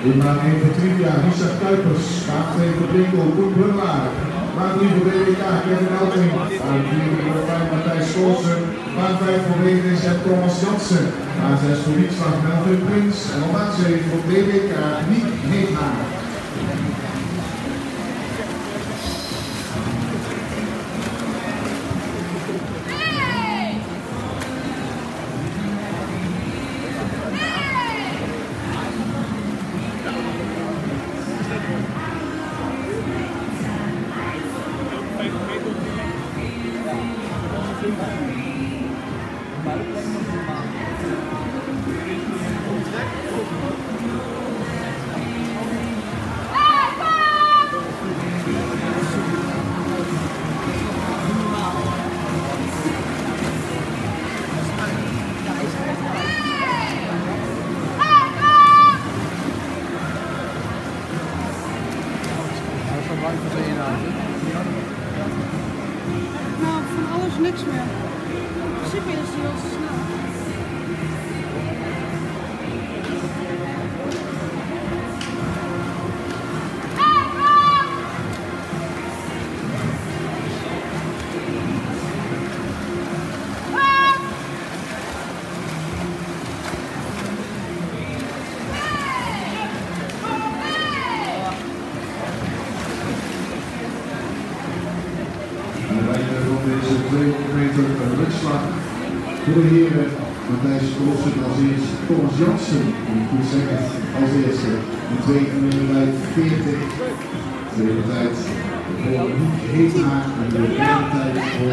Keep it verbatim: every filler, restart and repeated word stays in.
In baan één voor Trivia, Richard Kuipers. Baan twee voor Brinkel, Koen Brunlaar. Baan drie voor B W K, Kevin Elting. Baan vier voor Martijn Matthijs Schoolsen. Baan vijf voor W N Z Thomas Jansen. Baan zes voor Wietslag Melvin Prins. En op baan zeven voor B W K Niek Heethaar. Nou, van alles niks meer. In principe is hij heel snel. Deze tweehonderd meter rugslag voor de heren Matthijs Schoolsen als eerste, Thomas Jansen, die goed zeggen, als eerste in twee minuten veertig. Tweede tijd voor Niek Heethaar en de derde tijd voor